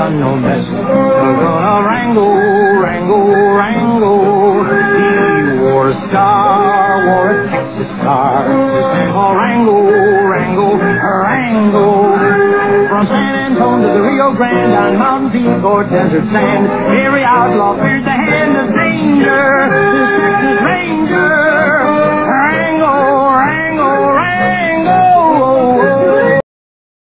done no best. We're gonna wrangle, wrangle, wrangle. He wore a star, wore a Texas star. His name called Wrangle, Wrangle, Wrangle. From San Antonio to the Rio Grande, on mountain peak or desert sand, every outlaw feared the hand of danger.